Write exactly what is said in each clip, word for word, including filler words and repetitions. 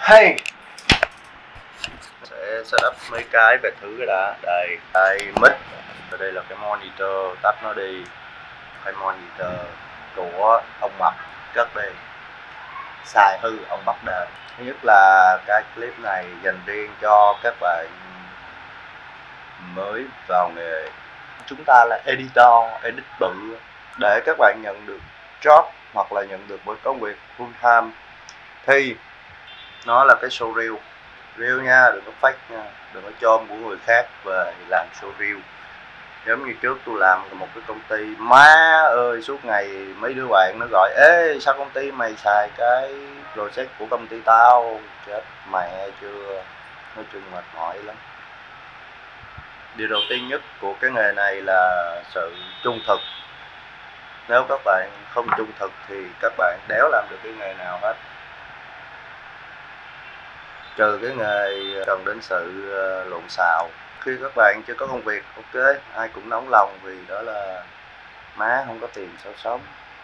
Hey, sẽ setup mấy cái về thứ cái đã. Đây, đây mic, và đây là cái monitor, tắt nó đi. Cái monitor của ông Mập cất đi, xài hư ông bắt đền. Thứ nhất là cái clip này dành riêng cho các bạn mới vào nghề. Chúng ta là editor, edit bự để các bạn nhận được job hoặc là nhận được một công việc full time thì nó là cái show reel. Reel nha, đừng có fake nha, đừng có chôm của người khác về làm show reel. Giống như trước tôi làm một cái công ty, má ơi suốt ngày mấy đứa bạn nó gọi: ê sao công ty mày xài cái project của công ty tao, chết mẹ chưa. Nói chung mệt mỏi lắm. Điều đầu tiên nhất của cái nghề này là sự trung thực. Nếu các bạn không trung thực thì các bạn đéo làm được cái nghề nào hết, trừ cái nghề cần đến sự lộn xào. Khi các bạn chưa có công việc, ok, ai cũng nóng lòng vì đó là má không có tiền sao sống.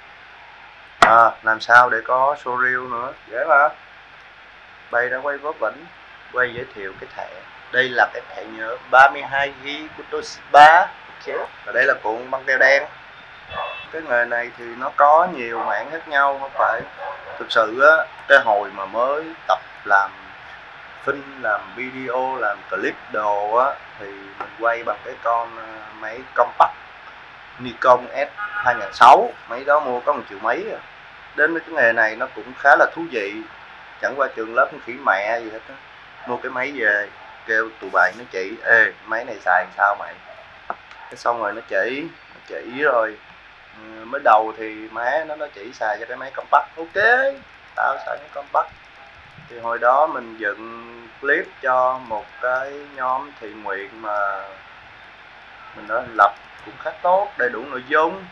À, làm sao để có show reel nữa, dễ mà. Bay đã quay vớ vẩn, quay giới thiệu cái thẻ. Đây là cái thẻ nhớ ba mươi hai gi ga bai của Toshiba. Và đây là cuộn băng keo đen. Cái nghề này thì nó có nhiều mảng khác nhau, không phải. Thực sự á, cái hồi mà mới tập làm phim, làm video, làm clip đồ á thì mình quay bằng cái con máy compact Nikon S hai không không sáu, máy đó mua có một triệu mấy à. Đến với cái nghề này nó cũng khá là thú vị, chẳng qua trường lớp khỉ mẹ gì hết á. Mua cái máy về kêu tụi bạn nó chỉ: ê máy này xài sao mày. Cái xong rồi nó chỉ nó chỉ rồi mới đầu thì má nó nó chỉ xài cho cái máy compact. Ok, tao xài cái compact. Thì hồi đó mình dựng clip cho một cái nhóm thiện nguyện mà mình đã lập cũng khá tốt, đầy đủ nội dung.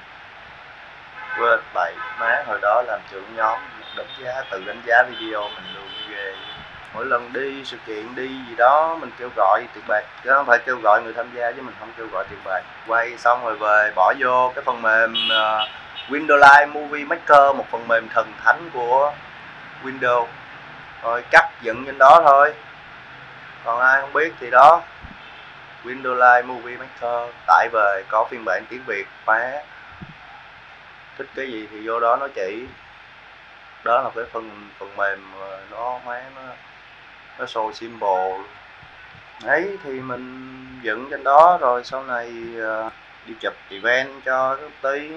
Quên bậy, má hồi đó làm trưởng nhóm đánh giá, tự đánh giá video mình luôn ghê. Mỗi lần đi sự kiện đi gì đó mình kêu gọi tiền bạc, chứ không phải kêu gọi người tham gia, chứ mình không kêu gọi tiền bạc. Quay xong rồi về bỏ vô cái phần mềm uh, Windows Live Movie Maker, một phần mềm thần thánh của Windows, rồi cắt dựng trên đó thôi. Còn ai không biết thì đó, Windows Live Movie Maker tải về, có phiên bản tiếng Việt. Má thích cái gì thì vô đó nó chỉ. Đó là cái phần phần mềm nó má nó nó show symbol ấy, thì mình dựng trên đó. Rồi sau này uh, đi chụp event cho công ty.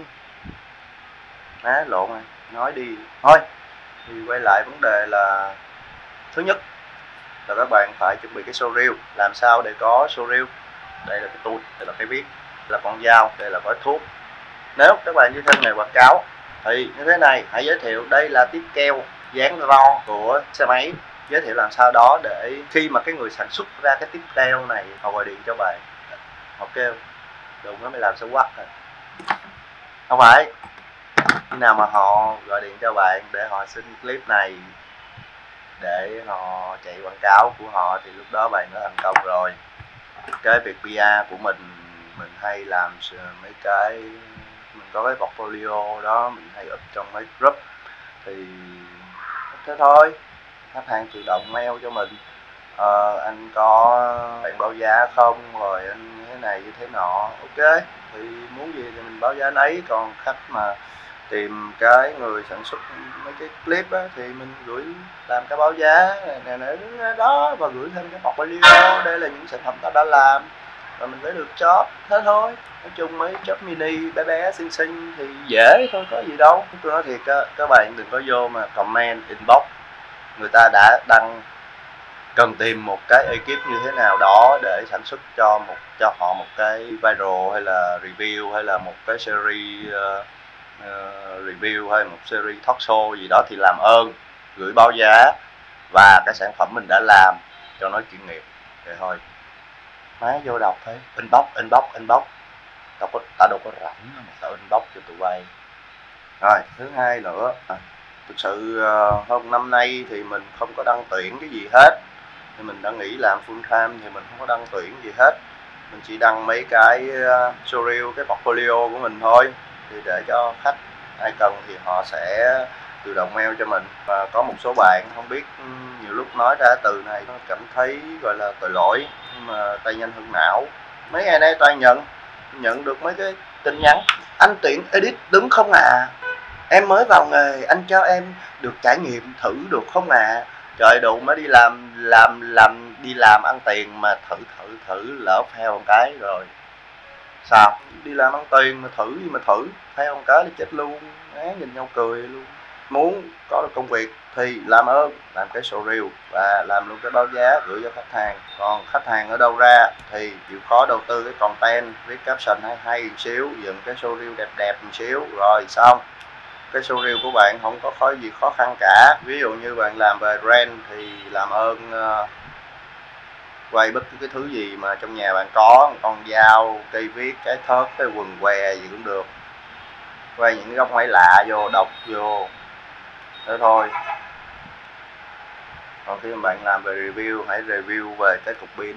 Má lộn rồi, nói đi thôi. Thì quay lại vấn đề là, thứ nhất là các bạn phải chuẩn bị cái show reel. Làm sao để có show reel? Đây là cái tool, đây là cái viết, đây là con dao, đây là gói thuốc. Nếu các bạn như thêm nghề quảng cáo thì như thế này, hãy giới thiệu đây là tiếp keo dán ro của xe máy. Giới thiệu làm sao đó để khi mà cái người sản xuất ra cái tiếp keo này, họ gọi điện cho bạn, họ kêu đừng nó mới làm xấu quắc rồi. Không phải, khi nào mà họ gọi điện cho bạn để họ xin clip này để họ chạy quảng cáo của họ thì lúc đó bạn đã thành công rồi. Cái việc pê e của mình, mình hay làm mấy cái, mình có cái portfolio đó, mình hay up trong mấy group thì thế thôi. Khách hàng tự động mail cho mình: ờ, anh có bạn báo giá không, rồi anh như thế này như thế nọ. Ok, thì muốn gì thì mình báo giá nấy. Còn khách mà tìm cái người sản xuất mấy cái clip á, thì mình gửi làm cái báo giá này này đó, và gửi thêm cái portfolio, đây là những sản phẩm ta đã làm, và mình lấy được job. Thế thôi. Nói chung mấy job mini bé bé xinh xinh thì dễ thôi, có gì đâu. Tôi nói thiệt á, các bạn đừng có vô mà comment inbox, người ta đã đăng cần tìm một cái ekip như thế nào đó để sản xuất cho một cho họ một cái viral hay là review hay là một cái series uh, uh, review hay một series talk show gì đó, thì làm ơn gửi báo giá và cái sản phẩm mình đã làm cho nó chuyên nghiệp. Vậy thôi. Má vô đọc thấy inbox inbox inbox đâu có, ta đâu có rảnh mà tao inbox cho tụi bay. Rồi thứ hai nữa, à, thực sự uh, hôm năm nay thì mình không có đăng tuyển cái gì hết, thì mình đã nghĩ làm full time thì mình không có đăng tuyển gì hết. Mình chỉ đăng mấy cái uh, showreel, cái portfolio của mình thôi, thì để cho khách ai cần thì họ sẽ tự động mail cho mình. Và có một số bạn không biết, nhiều lúc nói ra từ này nó cảm thấy gọi là tội lỗi, nhưng mà tay nhanh hơn não. Mấy ngày nay toàn nhận nhận được mấy cái tin nhắn: anh tuyển edit đúng không à, em mới vào nghề, anh cho em được trải nghiệm thử được không à. Trời, đủ mới đi làm làm làm đi làm ăn tiền mà thử thử thử lỡ fail một cái rồi sao? Đi làm ăn tiền mà thử gì mà thử, fail một cái thì chết luôn. Á, nhìn nhau cười luôn. Muốn có được công việc thì làm ơn làm cái showreel và làm luôn cái báo giá gửi cho khách hàng. Còn khách hàng ở đâu ra thì chịu khó đầu tư cái content, viết caption hay hay một xíu, dựng cái showreel đẹp đẹp một xíu rồi xong. Cái showreel của bạn không có khó gì khó khăn cả. Ví dụ như bạn làm về brand thì làm ơn uh, quay bất cứ cái thứ gì mà trong nhà bạn có, con dao, cây viết, cái thớt, cái quần què gì cũng được. Quay những cái góc máy lạ vô, đọc vô thế thôi. Còn khi mà bạn làm về review, hãy review về cái cục pin.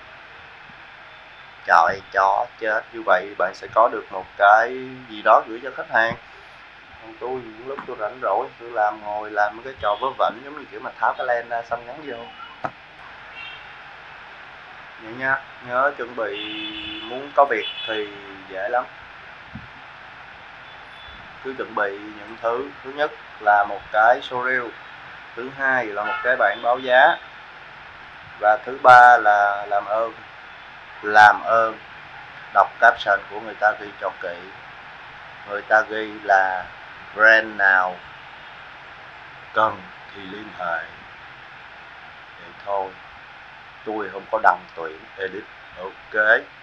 Trời, chó chết. Như vậy bạn sẽ có được một cái gì đó gửi cho khách hàng. Còn tôi những lúc tôi rảnh rỗi tôi làm, ngồi làm cái trò vớ vẩn giống như kiểu mà tháo cái len ra xong gắn vô vậy nha. Nhớ chuẩn bị, muốn có việc thì dễ lắm. Cứ chuẩn bị những thứ. Thứ nhất là một cái showreel, thứ hai là một cái bảng báo giá, và thứ ba là làm ơn làm ơn đọc caption của người ta ghi cho kỹ. Người ta ghi là brand nào cần thì liên hệ. Vậy thôi. Tôi không có đăng tuyển edit. Ok.